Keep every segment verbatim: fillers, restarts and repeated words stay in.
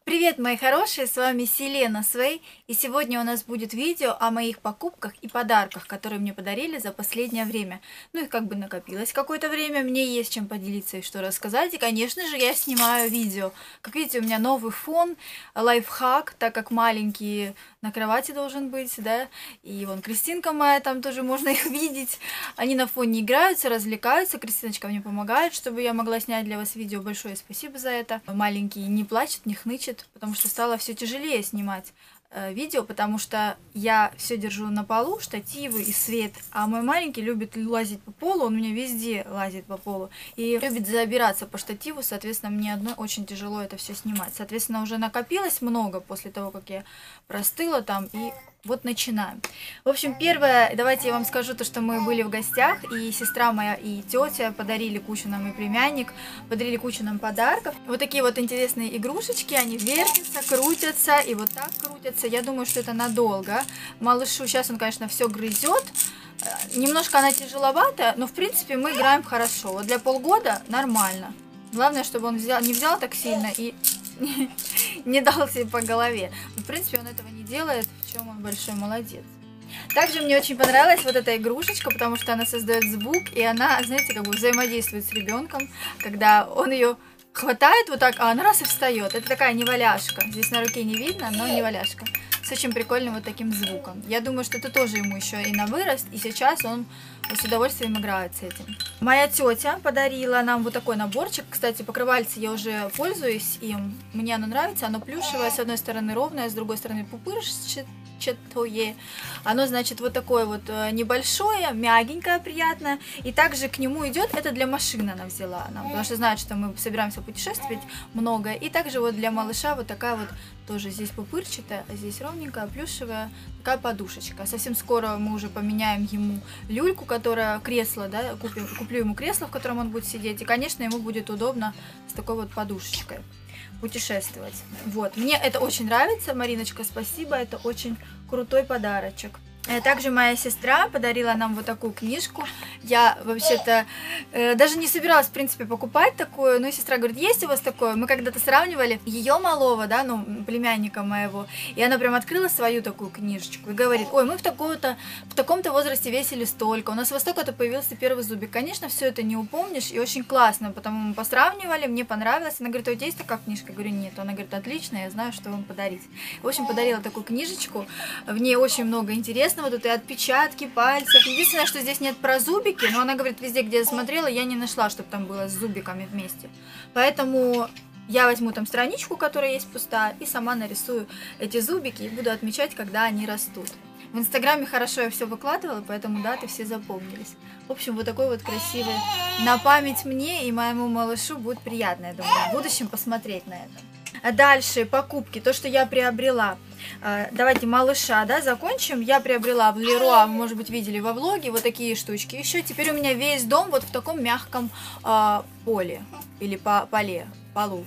Привет, мои хорошие, с вами Селена Свей, и сегодня у нас будет видео о моих покупках и подарках, которые мне подарили за последнее время. Ну, их как бы накопилось какое-то время, мне есть чем поделиться и что рассказать, и, конечно же, я снимаю видео. Как видите, у меня новый фон, лайфхак, так как маленький на кровати должен быть, да, и вон Кристинка моя, там тоже можно их видеть. Они на фоне играются, развлекаются, Кристиночка мне помогает, чтобы я могла снять для вас видео, большое спасибо за это. Маленький не плачет, не хнычет, потому что стало все тяжелее снимать э, видео, потому что я все держу на полу, штативы и свет, а мой маленький любит лазить по полу, он у меня везде лазит по полу и любит забираться по штативу, соответственно, мне одной очень тяжело это все снимать. Соответственно, уже накопилось много после того, как я простыла там, и вот начинаем. В общем, первое, давайте я вам скажу то, что мы были в гостях, и сестра моя, и тетя подарили кучу нам, и племянник, подарили кучу нам подарков. Вот такие вот интересные игрушечки, они вертятся, крутятся, и вот так крутятся. Я думаю, что это надолго. Малышу сейчас он, конечно, все грызет. Немножко она тяжеловатая, но, в принципе, мы играем хорошо. Вот для полгода нормально. Главное, чтобы он взял, не взял так сильно и не дал себе по голове. В принципе, он этого не делает, в чем он большой молодец. Также мне очень понравилась вот эта игрушечка, потому что она создает звук, и она, знаете, как бы взаимодействует с ребенком, когда он ее хватает вот так, а она раз и встает. Это такая неваляшка. Здесь на руке не видно, но неваляшка. С очень прикольным вот таким звуком. Я думаю, что это тоже ему еще и на вырост, и сейчас он с удовольствием играет с этим. Моя тетя подарила нам вот такой наборчик. Кстати, покрывальце я уже пользуюсь им. Мне оно нравится. Оно плюшевое, с одной стороны ровное, с другой стороны пупырчатое. Оно, значит, вот такое вот небольшое, мягенькое, приятное. И также к нему идет, это для машины она взяла нам, потому что знает, что мы собираемся путешествовать много. И также вот для малыша вот такая вот, тоже здесь пупырчатая, а здесь ровненькая, плюшевая, такая подушечка. Совсем скоро мы уже поменяем ему люльку, которая кресло, да, куплю, куплю ему кресло, в котором он будет сидеть. И, конечно, ему будет удобно с такой вот подушечкой путешествовать. Вот, мне это очень нравится, Мариночка, спасибо, это очень крутой подарочек. Также моя сестра подарила нам вот такую книжку. Я вообще-то э, даже не собиралась, в принципе, покупать такую, но сестра говорит, есть у вас такое? Мы когда-то сравнивали ее малого, да, ну, племянника моего, и она прям открыла свою такую книжечку и говорит, ой, мы в таком-то в таком-то возрасте весили столько, у нас во столько-то появился первый зубик. Конечно, все это не упомнишь, и очень классно, потому мы посравнивали, мне понравилось. Она говорит, у тебя есть такая книжка? Я говорю, нет. Она говорит, отлично, я знаю, что вам подарить. В общем, подарила такую книжечку, в ней очень много интересного. Вот и отпечатки пальцев. Единственное, что здесь нет про зубики, но она говорит, везде, где я смотрела, я не нашла, чтобы там было с зубиками вместе. Поэтому я возьму там страничку, которая есть пустая, и сама нарисую эти зубики и буду отмечать, когда они растут. В Инстаграме хорошо я все выкладывала, поэтому даты все запомнились. В общем, вот такой вот красивый. На память мне и моему малышу будет приятно, я думаю, в будущем посмотреть на это. А дальше покупки, то, что я приобрела. Давайте малыша, да, закончим. Я приобрела в Леруа, вы, может быть, видели во влоге, вот такие штучки. Еще теперь у меня весь дом вот в таком мягком э, поле или по поле, полу.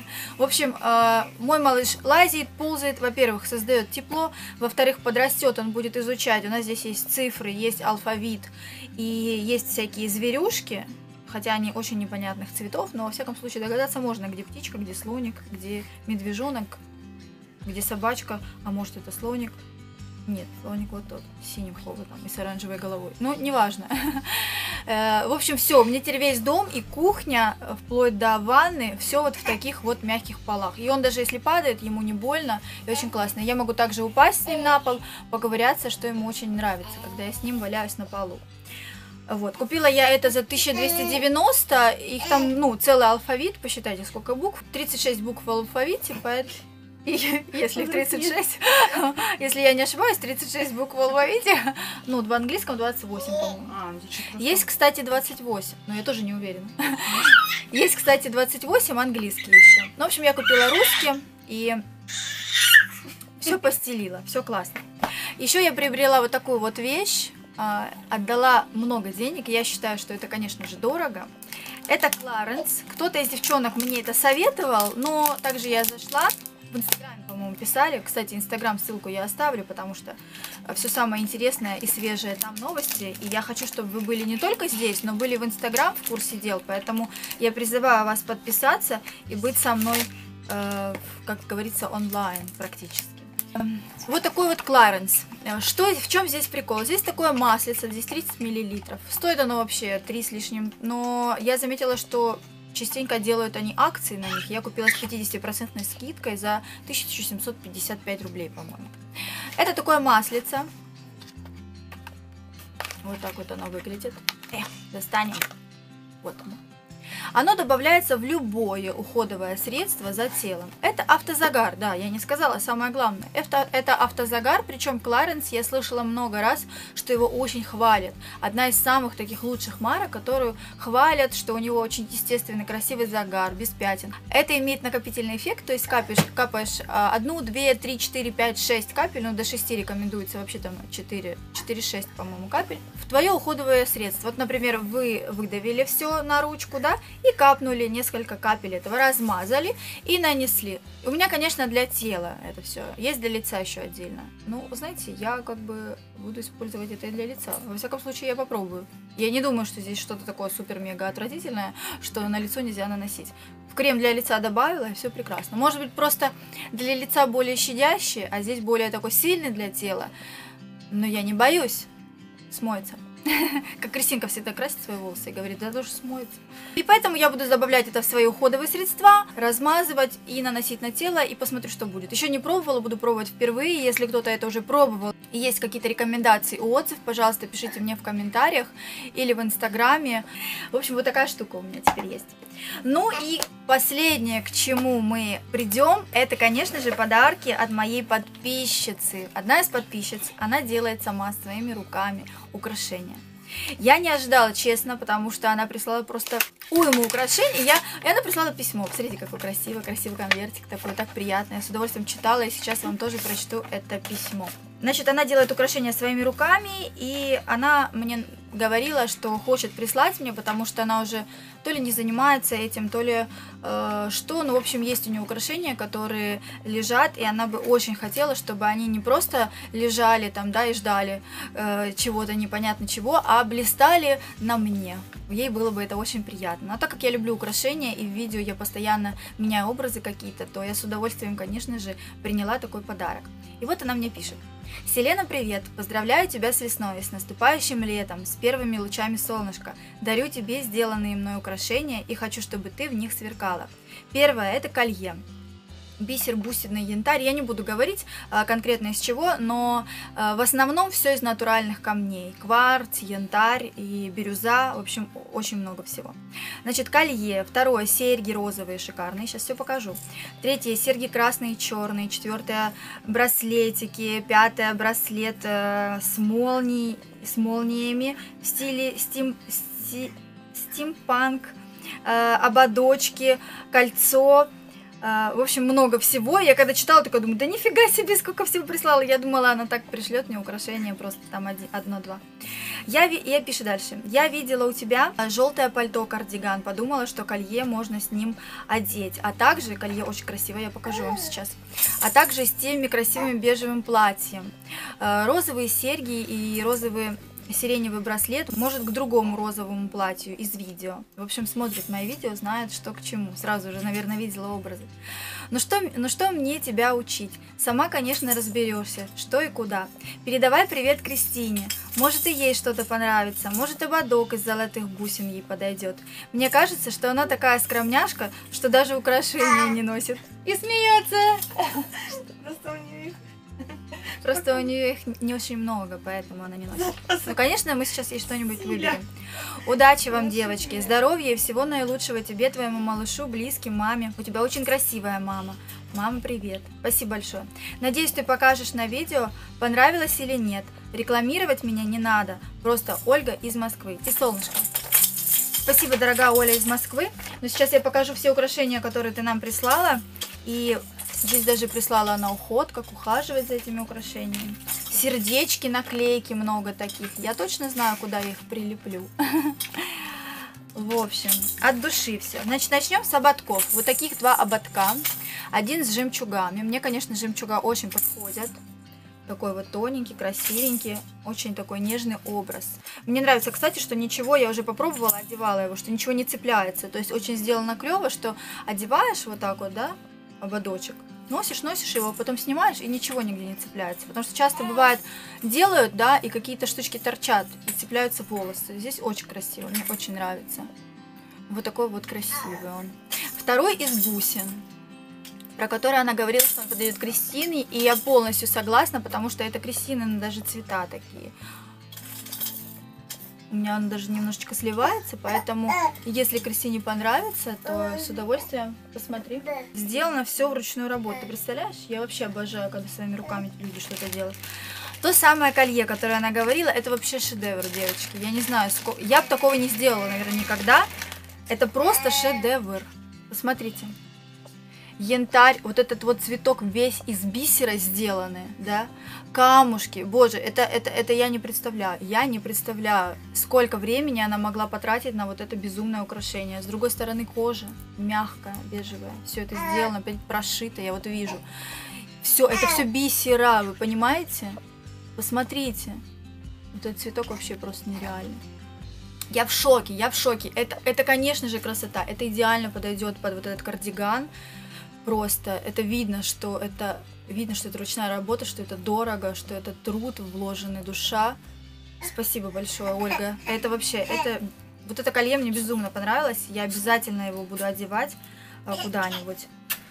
В общем, э, мой малыш лазит, ползает. Во-первых, создает тепло. Во-вторых, подрастет, он будет изучать. У нас здесь есть цифры, есть алфавит и есть всякие зверюшки. Хотя они очень непонятных цветов, но во всяком случае догадаться можно, где птичка, где слоник, где медвежонок, где собачка, а может это слоник. Нет, слоник вот тот, с синим хоботом и с оранжевой головой. Ну, неважно. В общем, все, у меня теперь весь дом и кухня, вплоть до ванны, все вот в таких вот мягких полах. И он даже если падает, ему не больно, и очень классно. Я могу также упасть с ним на пол, поковыряться, что ему очень нравится, когда я с ним валяюсь на полу. Вот, купила я это за тысячу двести девяносто, их там, ну, целый алфавит, посчитайте, сколько букв, тридцать шесть букв в алфавите, поэтому, если их тридцать шесть, если я не ошибаюсь, тридцать шесть букв в алфавите, ну, в английском двадцать восемь, по-моему. Есть, кстати, двадцать восемь, но я тоже не уверена. Есть, кстати, двадцать восемь английский еще. Ну, в общем, я купила русский и все постелила, все классно. Еще я приобрела вот такую вот вещь. Отдала много денег, я считаю, что это, конечно же, дорого. Это Clarins. Кто-то из девчонок мне это советовал, но также я зашла, в Инстаграме, по-моему, писали. Кстати, Инстаграм ссылку я оставлю, потому что все самое интересное и свежее там новости. И я хочу, чтобы вы были не только здесь, но были в Инстаграм в курсе дел. Поэтому я призываю вас подписаться и быть со мной э, в как говорится, онлайн практически. Вот такой вот Clarins. Что, в чем здесь прикол? Здесь такое маслице, здесь тридцать миллилитров. Стоит оно вообще три с лишним, но я заметила, что частенько делают они акции на них. Я купила с пятидесятипроцентной скидкой за тысячу семьсот пятьдесят пять рублей, по-моему. Это такое маслице. Вот так вот оно выглядит. Эх, достанем. Вот оно. Оно добавляется в любое уходовое средство за телом. Это автозагар, да, я не сказала самое главное. Это, это автозагар, причем Clarins я слышала много раз, что его очень хвалят. Одна из самых таких лучших марок, которую хвалят, что у него очень естественный, красивый загар, без пятен. Это имеет накопительный эффект, то есть капаешь, капаешь одну, две, три, четыре, пять, шесть капель, ну до шести рекомендуется, вообще там четыре, четыре-шесть, по-моему, капель, в твое уходовое средство. Вот, например, вы выдавили все на ручку, да, и капнули несколько капель этого, размазали и нанесли. У меня, конечно, для тела это все. Есть для лица еще отдельно. Ну, знаете, я как бы буду использовать это и для лица. Во всяком случае, я попробую. Я не думаю, что здесь что-то такое супер-мега отвратительное, что на лицо нельзя наносить. В крем для лица добавила, и все прекрасно. Может быть, просто для лица более щадящий, а здесь более такой сильный для тела. Но я не боюсь. Смоется. Как Кристинка всегда красит свои волосы и говорит, да тоже смоется. И поэтому я буду добавлять это в свои уходовые средства, размазывать и наносить на тело, и посмотрю, что будет. Еще не пробовала, буду пробовать впервые. Если кто-то это уже пробовал и есть какие-то рекомендации, отзыв, пожалуйста, пишите мне в комментариях или в инстаграме. В общем, вот такая штука у меня теперь есть. Ну и последнее, к чему мы придем, это, конечно же, подарки от моей подписчицы. Одна из подписчиц, она делает сама своими руками украшения. Я не ожидала, честно, потому что она прислала просто уйму украшений. Я... И она прислала письмо. Посмотрите, какой красивый, красивый конвертик такой, так приятно. Я с удовольствием читала, и сейчас вам тоже прочту это письмо. Значит, она делает украшения своими руками, и она мне говорила, что хочет прислать мне, потому что она уже то ли не занимается этим, то ли э, что. Ну, в общем, есть у нее украшения, которые лежат, и она бы очень хотела, чтобы они не просто лежали там, да, и ждали э, чего-то непонятно чего, а блистали на мне. Ей было бы это очень приятно. А так как я люблю украшения, и в видео я постоянно меняю образы какие-то, то я с удовольствием, конечно же, приняла такой подарок. И вот она мне пишет. Селена, привет! Поздравляю тебя с весной, с наступающим летом, с первыми лучами солнышка. Дарю тебе сделанные мной украшения и хочу, чтобы ты в них сверкала. Первое – это колье. Бисер, бусинный янтарь. Я не буду говорить а, конкретно из чего, но а, в основном все из натуральных камней. Кварц, янтарь и бирюза. В общем, очень много всего. Значит, колье. Второе, серьги розовые, шикарные. Сейчас все покажу. Третье, серьги красные и черные. Четвертое, браслетики. Пятое, браслет э, с, молнией, с молниями в стиле стим, сти, стимпанк. Э, ободочки, кольцо. В общем, много всего. Я когда читала, такая думаю, да нифига себе, сколько всего прислала. Я думала, она так пришлет мне украшения, просто там одно-два. Я, я пишу дальше. Я видела у тебя желтое пальто, кардиган. Подумала, что колье можно с ним одеть. А также, колье очень красивое, я покажу вам сейчас. А также с теми красивым бежевым платьем. Розовые серьги и розовые... сиреневый браслет может к другому розовому платью из видео. В общем, смотрит мои видео, знает, что к чему. Сразу же, наверное, видела образы. Ну что, ну что мне тебя учить? Сама, конечно, разберешься, что и куда. Передавай привет Кристине. Может, и ей что-то понравится. Может, ободок из золотых бусин ей подойдет. Мне кажется, что она такая скромняшка, что даже украшения не носит. И смеется. Просто у нее их... Просто у нее их не очень много, поэтому она не носит. Ну, конечно, мы сейчас ей что-нибудь выберем. Удачи вам, девочки, здоровья и всего наилучшего тебе, твоему малышу, близким, маме. У тебя очень красивая мама. Мама, привет. Спасибо большое. Надеюсь, ты покажешь на видео, понравилось или нет. Рекламировать меня не надо. Просто Ольга из Москвы. И солнышко. Спасибо, дорогая Оля из Москвы. Но сейчас я покажу все украшения, которые ты нам прислала. И... здесь даже прислала она уход, как ухаживать за этими украшениями. Сердечки, наклейки много таких. Я точно знаю, куда я их прилеплю. В общем, от души все. Значит, начнем с ободков. Вот таких два ободка. Один с жемчугами. Мне, конечно, жемчуга очень подходят. Такой вот тоненький, красивенький. Очень такой нежный образ. Мне нравится, кстати, что ничего, я уже попробовала, одевала его, что ничего не цепляется. То есть очень сделано клево, что одеваешь вот так вот, да, ободочек. Носишь, носишь его, потом снимаешь, и ничего нигде не цепляется. Потому что часто бывает, делают, да, и какие-то штучки торчат, и цепляются волосы. Здесь очень красиво, мне очень нравится. Вот такой вот красивый он. Второй из бусин, про который она говорила, что он подойдет Кристине, и я полностью согласна, потому что это Кристина, даже цвета такие. У меня он даже немножечко сливается, поэтому если Кристине понравится, то с удовольствием посмотри. Сделано все вручную работу. Ты представляешь? Я вообще обожаю, когда своими руками люди что-то делают. То самое колье, которое она говорила, это вообще шедевр, девочки. Я не знаю, сколько... я бы такого не сделала, наверное, никогда. Это просто шедевр. Посмотрите. Янтарь, вот этот вот цветок весь из бисера сделаны, да, камушки, боже, это, это, это я не представляю, я не представляю, сколько времени она могла потратить на вот это безумное украшение. С другой стороны, кожа мягкая, бежевая, все это сделано, прошито, я вот вижу, все, это все бисера, вы понимаете? Посмотрите, вот этот цветок вообще просто нереальный. Я в шоке, я в шоке, это, это, конечно же, красота, это идеально подойдет под вот этот кардиган. Просто это видно, что это видно, что это ручная работа, что это дорого, что это труд, вложенный, душа. Спасибо большое, Ольга. Это вообще, это вот это колье мне безумно понравилось. Я обязательно его буду одевать куда-нибудь,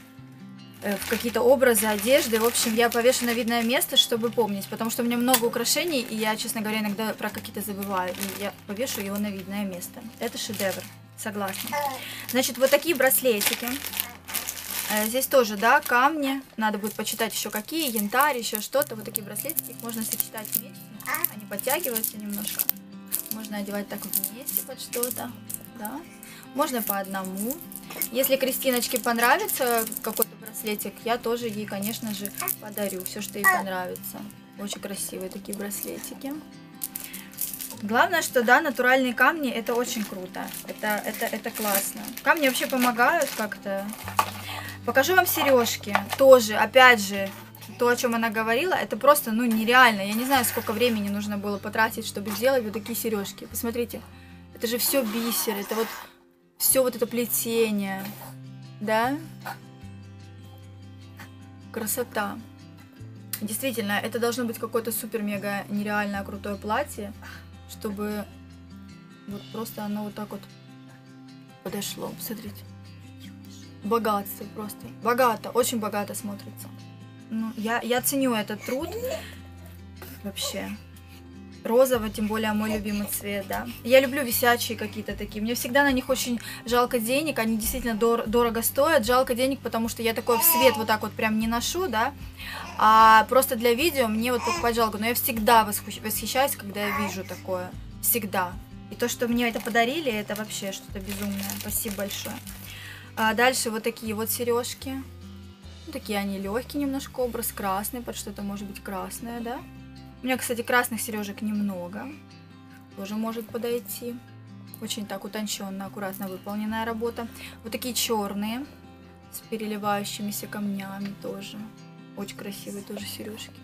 в какие-то образы, одежды. В общем, я повешу на видное место, чтобы помнить, потому что у меня много украшений, и я, честно говоря, иногда про какие-то забываю. И я повешу его на видное место. Это шедевр, согласна. Значит, вот такие браслетики. Здесь тоже, да, камни. Надо будет почитать еще какие, янтарь, еще что-то. Вот такие браслетики, их можно сочетать вместе. Они подтягиваются немножко. Можно одевать так вместе под что-то, да. Можно по одному. Если Кристиночке понравится какой-то браслетик, я тоже ей, конечно же, подарю все, что ей понравится. Очень красивые такие браслетики. Главное, что, да, натуральные камни, это очень круто. Это, это, это классно. Камни вообще помогают как-то. Покажу вам сережки. Тоже, опять же, то, о чем она говорила, это просто, ну, нереально. Я не знаю, сколько времени нужно было потратить, чтобы сделать вот такие сережки. Посмотрите, это же все бисер, это вот все вот это плетение, да? Красота. Действительно, это должно быть какое-то супер-мега нереальное крутое платье, чтобы вот просто оно вот так вот подошло. Посмотрите. Богатство просто. Богато, очень богато смотрится. Ну, я, я ценю этот труд. Вообще. Розовый, тем более мой любимый цвет, да. Я люблю висячие какие-то такие. Мне всегда на них очень жалко денег. Они действительно дор дорого стоят. Жалко денег, потому что я такой в свет вот так вот прям не ношу, да. А просто для видео мне вот покупать жалко. Но я всегда восхищаюсь, когда я вижу такое. Всегда. И то, что мне это подарили, это вообще что-то безумное. Спасибо большое. А дальше вот такие вот сережки. Ну, такие они легкие немножко, образ красный, под что-то может быть красное, да. У меня, кстати, красных сережек немного. Тоже может подойти. Очень так утонченно, аккуратно выполненная работа. Вот такие черные, с переливающимися камнями тоже. Очень красивые тоже сережки.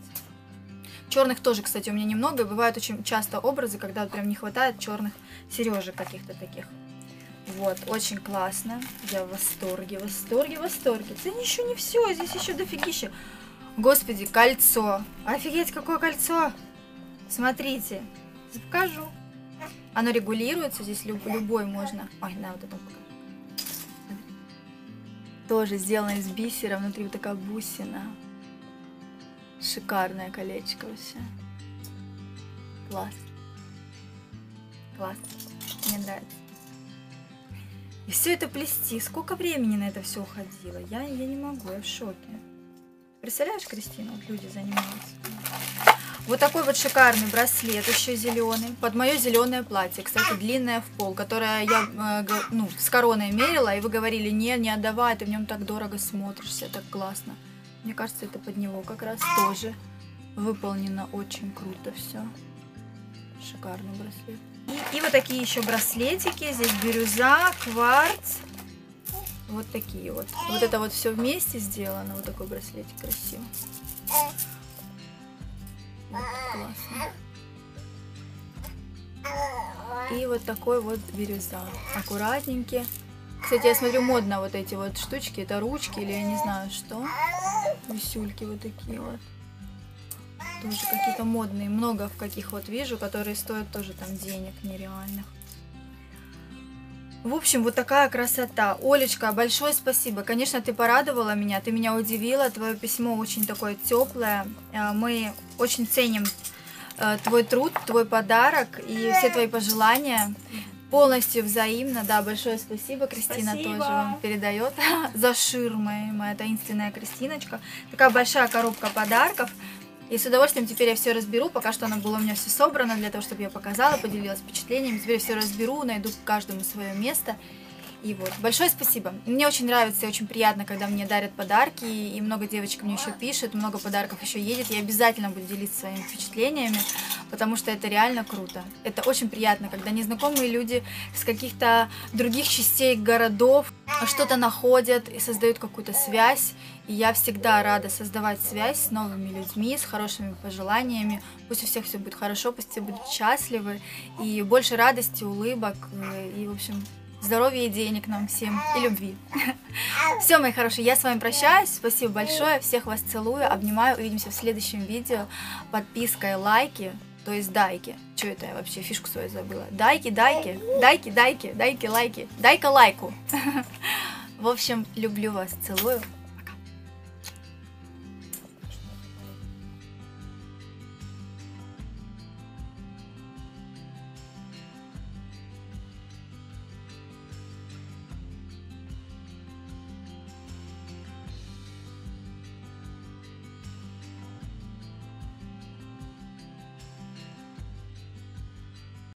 Черных тоже, кстати, у меня немного. И бывают очень часто образы, когда вот прям не хватает черных сережек каких-то таких. Вот, очень классно. Я в восторге, в восторге, в восторге. Это еще не все, здесь еще дофигища. Господи, кольцо. Офигеть, какое кольцо. Смотрите, покажу. Оно регулируется, здесь люб, любой можно. Ой, на вот это покажу. Тоже сделано из бисера, внутри вот такая бусина. Шикарное колечко вообще. Класс. Класс. Мне нравится. И все это плести. Сколько времени на это все уходило? Я, я не могу, я в шоке. Представляешь, Кристина, вот люди занимаются. Вот такой вот шикарный браслет, еще зеленый, под мое зеленое платье, кстати, длинное в пол, которое я э, ну, с короной мерила, и вы говорили, не, не отдавай, ты в нем так дорого смотришься, так классно. Мне кажется, это под него как раз тоже выполнено очень круто все. Шикарный браслет. И, и вот такие еще браслетики. Здесь бирюза, кварц. Вот такие вот. Вот это вот все вместе сделано. Вот такой браслетик красивый. Вот, классно. И вот такой вот бирюза. Аккуратненький. Кстати, я смотрю, модно вот эти вот штучки. Это ручки или я не знаю что. Висюльки вот такие вот. Тоже какие-то модные. Много в каких вот вижу, которые стоят тоже там денег нереальных. В общем, вот такая красота. Олечка, большое спасибо. Конечно, ты порадовала меня, ты меня удивила. Твое письмо очень такое теплое. Мы очень ценим твой труд, твой подарок и все твои пожелания. Полностью взаимно. Да, большое спасибо. Кристина спасибо. Тоже вам передает за ширмой. Моя таинственная Кристиночка. Такая большая коробка подарков. И с удовольствием теперь я все разберу. Пока что она была у меня все собрана для того, чтобы я показала, поделилась впечатлениями. Теперь я все разберу, найду каждому свое место. И вот, большое спасибо. Мне очень нравится, очень приятно, когда мне дарят подарки. И много девочек мне еще пишет, много подарков еще едет. Я обязательно буду делиться своими впечатлениями, потому что это реально круто. Это очень приятно, когда незнакомые люди с каких-то других частей городов что-то находят и создают какую-то связь. И я всегда рада создавать связь с новыми людьми, с хорошими пожеланиями. Пусть у всех все будет хорошо, пусть все будут счастливы. И больше радости, улыбок. И, в общем, здоровья и денег нам всем. И любви. Все, мои хорошие, я с вами прощаюсь. Спасибо большое. Всех вас целую, обнимаю. Увидимся в следующем видео. Подписка и лайки. То есть дайки. Что это я вообще фишку свою забыла? Дайки, дайки. Дайки, дайки. Дайки, лайки. Дай-ка лайку. В общем, люблю вас, целую.